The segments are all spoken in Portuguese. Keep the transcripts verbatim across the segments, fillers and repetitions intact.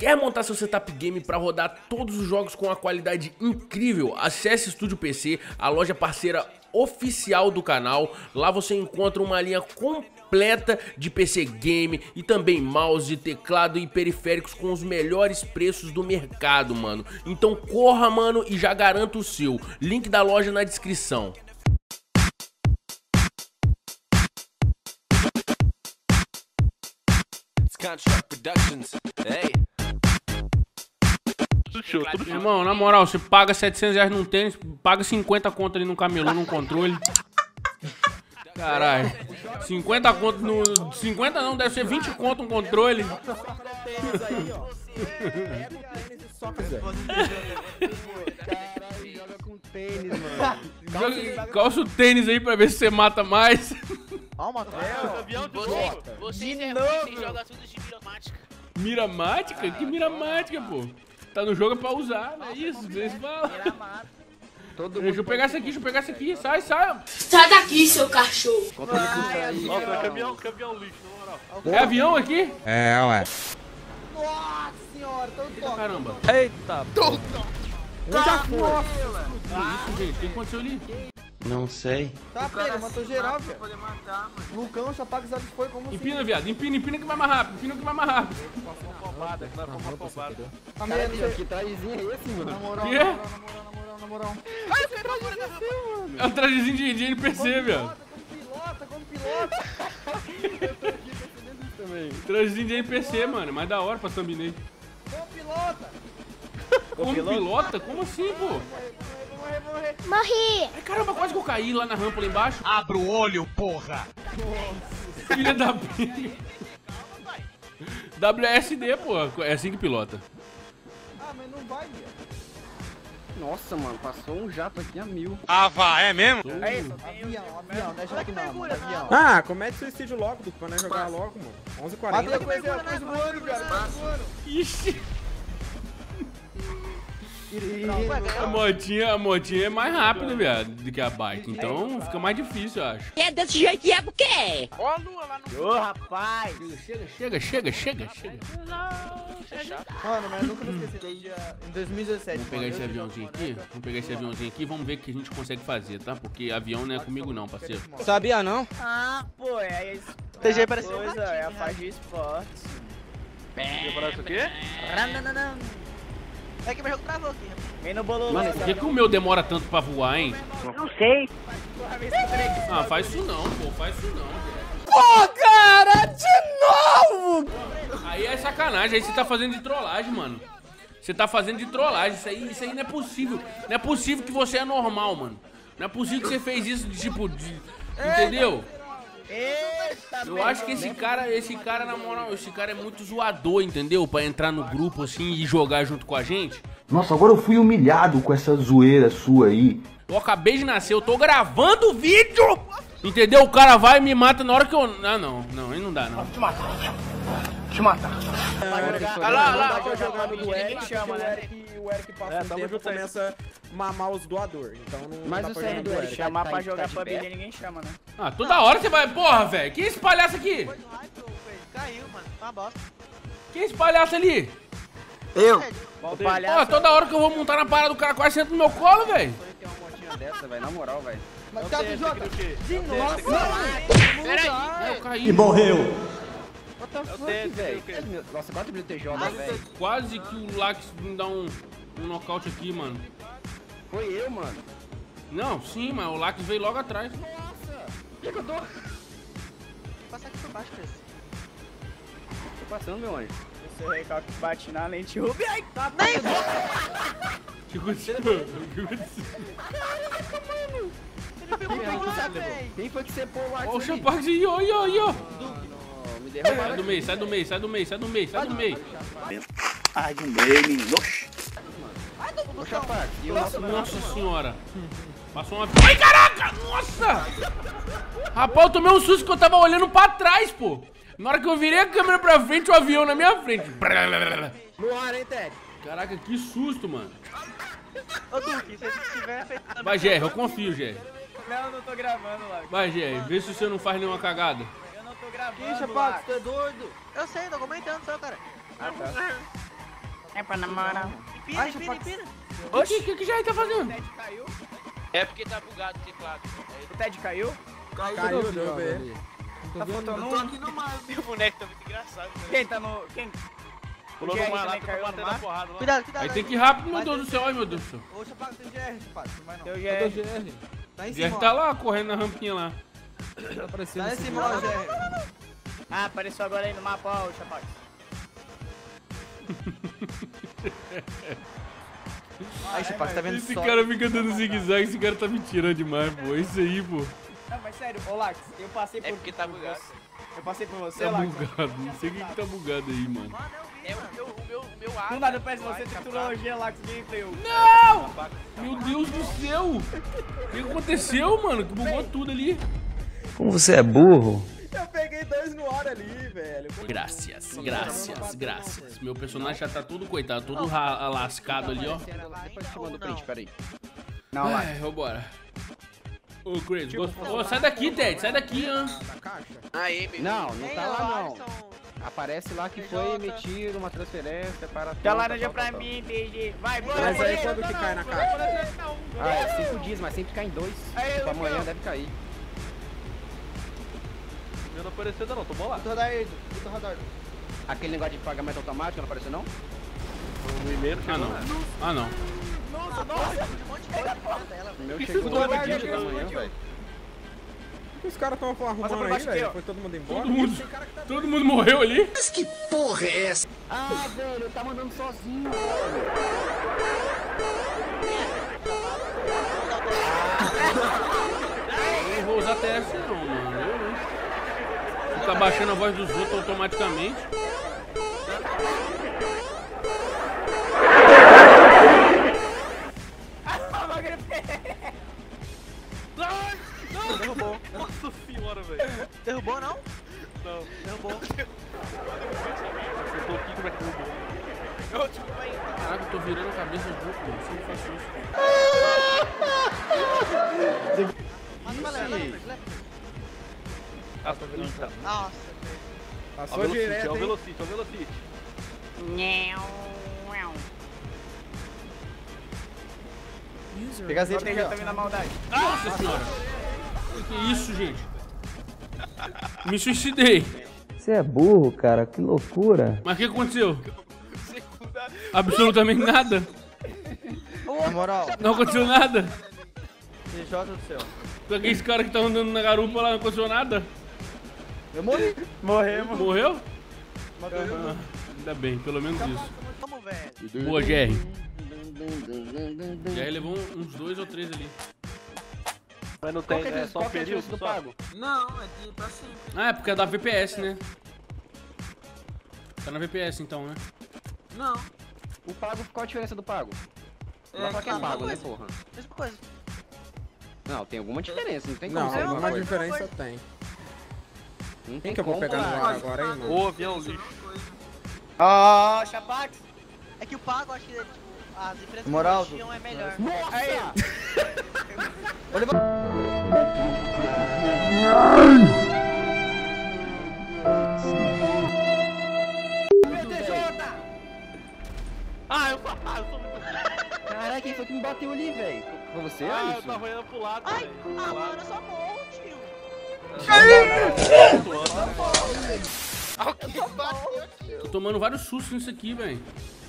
Quer montar seu setup game para rodar todos os jogos com uma qualidade incrível? Acesse Estúdio P C, a loja parceira oficial do canal. Lá você encontra uma linha completa de P C game e também mouse, teclado e periféricos com os melhores preços do mercado, mano. Então corra, mano, e já garanta o seu. Link da loja na descrição. Hey. Irmão, na moral, você paga setecentos reais num tênis, paga cinquenta conto ali no camelô, num controle. Caralho. cinquenta conto no... cinquenta não, deve ser vinte conto um controle. Caralho, joga com tênis, mano. Calça o tênis aí pra ver se você mata mais. Calma, avião de volta. Vocês jogam tudo de miramática. Miramática? Que miramática, pô? Tá no jogo é pra usar, não é isso? Vocês falam. Deixa eu pegar essa aqui, deixa eu pegar essa aqui. Sai, sai. Sai daqui, seu cachorro. Nossa, caminhão, caminhão lixo, na moral. É avião aqui? É, ué. Nossa senhora, tão top. Caramba. Eita, Eu já fui. Que isso, gente? O que aconteceu ali? Não sei. Tá, pega, matou geral, velho. Lucão, Chapax, sabe que foi como assim? Empina, viado. Empina, empina que vai mais rápido. Empina que vai mais rápido. Pombada, vai pra uma pombada. Tá meio Que trajezinho é esse, mano? Na moral, Que? na moral, na moral, na moral. Ai, você tá fora da rampa. É um trajezinho de, de N P C, viado. Pilota, como pilota. Eu tô aqui percebendo isso também. Trajezinho de N P C, mano. Mais da hora pra thumbnail. Como pilota. Como pilota? Como assim, pô? Vou morrer, vou morrer. Morri. Ai, caramba, quase que eu caí lá na rampa lá embaixo. Abra o olho, porra! Filha da p... W S D, pô. É assim que pilota. Ah, mas não vai, velho. Nossa, mano, passou um jato aqui a mil. Ah, vá, é mesmo? É isso, avião, avião, deixa aqui não, mano, avião. Ah, comete suicídio logo, do pra jogar logo, mano. onze e quarenta. Bateu coisa, coisa voando, cara, coisa voando. Ixi. A motinha, a motinha é mais rápida, viado, do que a bike. Então fica mais difícil, eu acho. É desse jeito que é porque é. Ó a lua lá no... Ô, rapaz. Chega, chega, chega, chega, chega. Mano, mas eu nunca vou esquecer desse dia em dois mil e dezessete. Vamos pegar esse aviãozinho aqui, vamos pegar esse aviãozinho aqui e vamos ver o que a gente consegue fazer, tá? Porque avião não é comigo não, parceiro. Sabia não? Ah, pô, é isso. T G pareceu um Coisa, é a faixa de esportes. Parece o quê? É que meu jogo travou aqui. Vem no bolo. Mano, por que, que o meu demora tanto pra voar, hein? Não sei. Ah, faz isso não, pô, faz isso não. Pô, cara, de novo! Aí é sacanagem, aí você tá fazendo de trollagem, mano. Você tá fazendo de trollagem, isso aí, isso aí não é possível. Não é possível que você é normal, mano. Não é possível que você fez isso de tipo, de, entendeu? Eita, Eu acho que esse cara, esse cara, na moral, esse cara é muito zoador, entendeu? Pra entrar no grupo assim e jogar junto com a gente. Nossa, agora eu fui humilhado com essa zoeira sua aí. Eu acabei de nascer, eu tô gravando o vídeo! Entendeu? O cara vai e me mata na hora que eu... Ah, não, não, aí não dá, não. Te matar. Te matar. Olha lá, olha lá. Eu jogando do Ninguém Eric, chama, o né? Eric, o Eric passa É, um tamo tempo e junto aí. começa a mamar os doadores. Então não Mas dá o pra sério jogar do do Eric, Eric. chamar Tá- pra tá jogar de família pé? ninguém chama, né? Ah, toda hora você vai... Porra, velho, quem é esse palhaço aqui? Caiu, mano. Tá uma bosta. Quem é esse palhaço ali? O Pô, palhaço. toda hora que eu vou montar na parada do cara quase senta no meu colo, velho. Tem uma motinha dessa, velho, na moral, velho. Mas tá do Jota. De novo. Peraí. Eu caí. E morreu. What the fuck, velho? Nossa, quatro mil T J, velho. Quase que o Lax me dá um, um nocaute aqui, mano. Foi eu, mano. Não, sim, mas o Lax veio logo atrás. O que que eu tô? Passa aqui por baixo, Cris. Tô passando, meu anjo. Esse recalque bate na lente. Rubi, ai, tá O que aconteceu? O que aconteceu? Quem foi que você pôs o Ó, o Arthur? Chapax aí, ó, aí, ó, aí, ó. Me Sai derrubaram. do meio, sai do meio, sai do meio, sai do meio, sai do meio. Ai, de um meio, menino. Oxi. Ô, Chapax, e o nosso... Nossa senhora. Passou uma... Ai, caraca! Nossa! Rapaz, eu tomei um susto que eu tava olhando pra trás, pô. Na hora que eu virei a câmera pra frente, o avião na minha frente. No ar, hein, Ted? Caraca, que susto, mano. Ô, Duque, se você tiver feito... Vai, Jerry, eu confio, Jerry. Não, não tô gravando lá. Vai, Jerry, vê se você não faz nenhuma cagada. Eu não tô gravando. Que Chapax, tu é doido? Eu sei, tô comentando só, cara. Ah, tá. É pra namorar. Pira, pira, pira. O que, que, que já tá fazendo? O Ted caiu? É porque tá bugado o teclado. O Ted caiu? Caiu, deu eu ver. Tá faltando um? Meu boneco tá muito engraçado. Né? Quem tá no... Quem? Pulou O no G R mar lá, também tá caiu no batendo a mar? porrada lá. Cuidado, cuidado. Aí tem que ir rápido, meu Deus do céu. Ai, meu Deus do céu. Ô, Chapaco, tem G R, Chapaco. Não vai não. Teu Cadê o G R. G R? Tá em O G R cima, tá ó. lá, correndo na rampinha lá. Tá aparecendo. Tá em esse cima, cara. ó, G R. Ah, apareceu agora aí no mapa, ó, o Chapaco. Aí, Chapaco, tá vendo Esse só? cara fica dando zigue-zague, esse cara tá me tirando demais, pô. Isso aí, pô. Não, mas sério, ô Lax, eu passei por... É porque tá por bugado. você. Eu passei por você, Tá Lax. bugado. Não sei o que que tá bugado aí, mano. É o meu, o meu, o meu ar. Do nada parece você tecnologia, Lax, gameplay. Não! Meu Deus do céu! O que aconteceu, mano? Que bugou tudo ali. Como você é burro? Eu peguei dois no ar ali, velho. Graças, graças, graças. Meu personagem já tá todo coitado, todo ra- lascado ali, ó. Depois eu te mando o print, peraí. Ai, vambora. Ô, Crazy, gostou? Ô, sai daqui, Ted, sai daqui, ó. Da caixa? Aí, meu. Não, não Nem tá o lá não. Alisson. Aparece lá que foi emitido uma transferência para... Dá laranja pra mim, B G. Vai, bora. Mas aí quando que cai na caixa? Ah, é cinco dias, mas sempre cai em dois. Aí, Tipo, Lucão. amanhã deve cair. Meu não apareceu ainda não, tô bolado. Puta radar aí, puta radar. Aquele negócio de pagamento automático não apareceu não? O e-mail não Ah, chegou, não. né? Ah, não. Nossa, nossa, um monte de coisa fora dela. O meu Que chegou segura no aqui, dia que da manhã, velho. O que os caras estão arrumando por aí, baixo aqui, velho? ó. Foi todo mundo embora? Todo mundo, todo mundo morreu ali. Ah, velho, tá mandando sozinho, velho. Eu não vou usar T F não, mano. Eu não. Ficar baixando a voz dos outros automaticamente. Derrubou. Nossa senhora, velho. Derrubou, não? Não. Derrubou. Eu tô aqui, como é que derrubou? Eu, tipo, vai. Caraca, eu tô virando a cabeça um pouco, mano. Sempre faço isso. Manda uma leva, leva, leva. Ah, tô virando cara. Nossa, Ó o Passou Velocity, direto, ó o hein? Velocity, ó o Velocity. Pega as redes aí, tá vindo na maldade. Nossa senhora. Que que é isso, gente? Me suicidei. Você é burro, cara. Que loucura. Mas o que aconteceu? Absolutamente nada. na moral. Não aconteceu nada. D J do céu. Com aqueles caras que estavam andando na garupa lá, não aconteceu nada. Eu morri. Morremos. Morreu? Ah, ainda bem, pelo menos isso. Vamos, velho. Boa, G R. G R levou uns dois ou três ali. Mas não Qual tem, que é, é só qual um que é a período diferença do só. pago? Não, é de pra sempre. Ah, é porque é da V P S, né? Tá na V P S então, né? Não. O pago, qual a diferença do pago? É, Não fala que é mesma pago, né, coisa. porra? Mesma coisa. Não, tem alguma diferença, não tem como Não, ser alguma alguma coisa. diferença tem. Não tem Quem que eu vou como, pegar no cara. ar agora, hein, mano? Ô, avião lixo. Ah, Chapax. É que o pago, acho que tipo, as empresas Moral, que elogiam é melhor. Aí. Ah, eu sou, ah, eu sou muito... Caralho, quem foi que me bateu ali, velho? Foi você, Ah, eu Alisson? tava olhando pro lado, Ai, velho. ah, Pro lado. mano, eu só morro, tio. Tô tomando vários sustos nisso aqui, velho.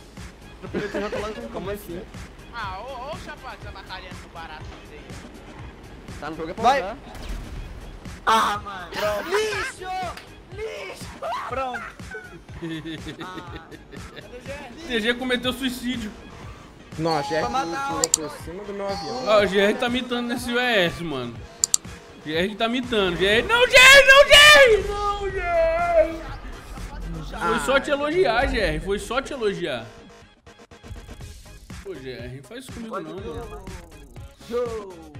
Como assim? Ah, ô, ô, Chapaco, tá batalhando no barato aí. Tá no jogo é pra Vai. usar. Ah, mano. Lixo! Lixo! Pronto. T G cometeu suicídio. Nossa, G R Pra matar pulou o- por cima do meu avião. Ó, o G R tá mitando nesse U S, mano. G R tá mitando. G R. Não, G R, não, G R! Não, G R! Foi só te elogiar, G R. Foi só te elogiar. Pô, G R, não faz isso comigo não, mano. Show!